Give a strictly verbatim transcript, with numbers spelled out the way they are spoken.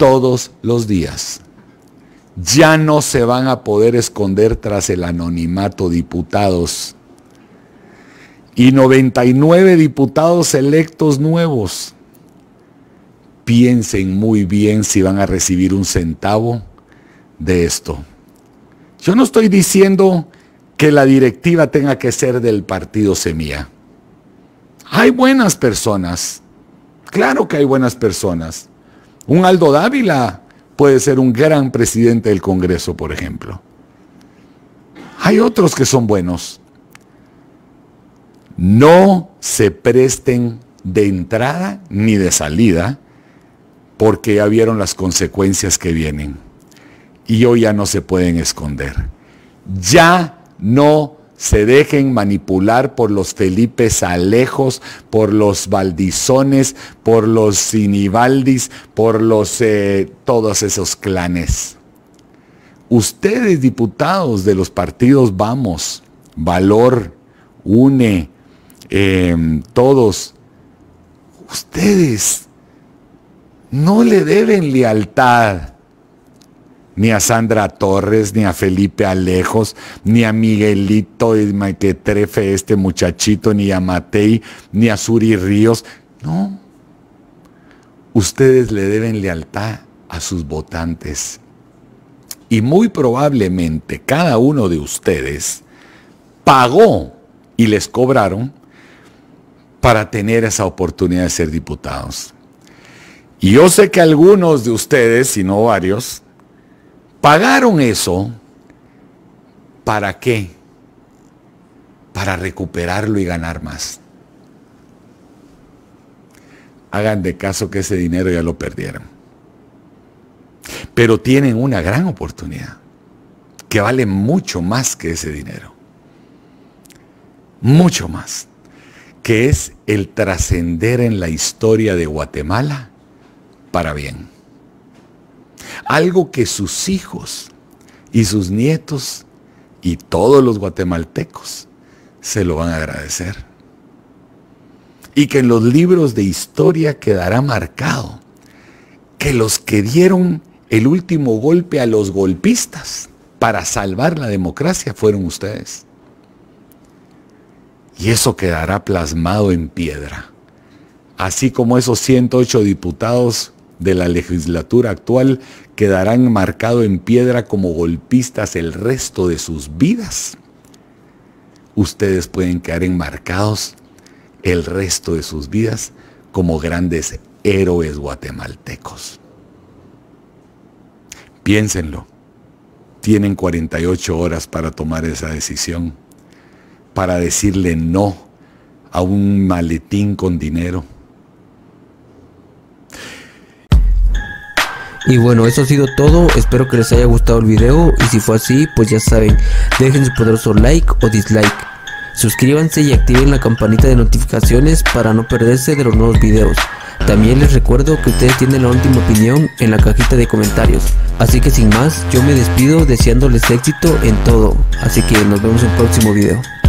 todos los días. Ya no se van a poder esconder tras el anonimato, diputados. Y noventa y nueve diputados electos nuevos. Piensen muy bien si van a recibir un centavo de esto. Yo no estoy diciendo que la directiva tenga que ser del partido Semilla. Hay buenas personas. Claro que hay buenas personas. Un Aldo Dávila puede ser un gran presidente del Congreso, por ejemplo. Hay otros que son buenos. No se presten de entrada ni de salida, porque ya vieron las consecuencias que vienen. Y hoy ya no se pueden esconder. Ya no se dejen manipular por los Felipes Alejos, por los Valdizones, por los Sinibaldis, por los eh, todos esos clanes. Ustedes, diputados de los partidos Vamos, Valor, UNE, eh, todos, ustedes no le deben lealtad ni a Sandra Torres, ni a Felipe Alejos, ni a Miguelito Mequetrefe, este muchachito, ni a Matei, ni a Suri Ríos. No. Ustedes le deben lealtad a sus votantes. Y muy probablemente cada uno de ustedes pagó y les cobraron para tener esa oportunidad de ser diputados. Y yo sé que algunos de ustedes, si no varios, pagaron eso. ¿Para qué? Para recuperarlo y ganar más. Hagan de caso que ese dinero ya lo perdieron. Pero tienen una gran oportunidad que vale mucho más que ese dinero. Mucho más. Que es el trascender en la historia de Guatemala para bien. Algo que sus hijos y sus nietos y todos los guatemaltecos se lo van a agradecer. Y que en los libros de historia quedará marcado que los que dieron el último golpe a los golpistas para salvar la democracia fueron ustedes. Y eso quedará plasmado en piedra. Así como esos ciento ocho diputados de la legislatura actual quedarán marcados en piedra como golpistas el resto de sus vidas. Ustedes pueden quedar enmarcados el resto de sus vidas como grandes héroes guatemaltecos. Piénsenlo. Tienen cuarenta y ocho horas para tomar esa decisión, para decirle no a un maletín con dinero. Y bueno, eso ha sido todo, espero que les haya gustado el video y si fue así, pues ya saben, dejen su poderoso like o dislike, suscríbanse y activen la campanita de notificaciones para no perderse de los nuevos videos. También les recuerdo que ustedes tienen la última opinión en la cajita de comentarios, así que sin más, yo me despido deseándoles éxito en todo, así que nos vemos en el próximo video.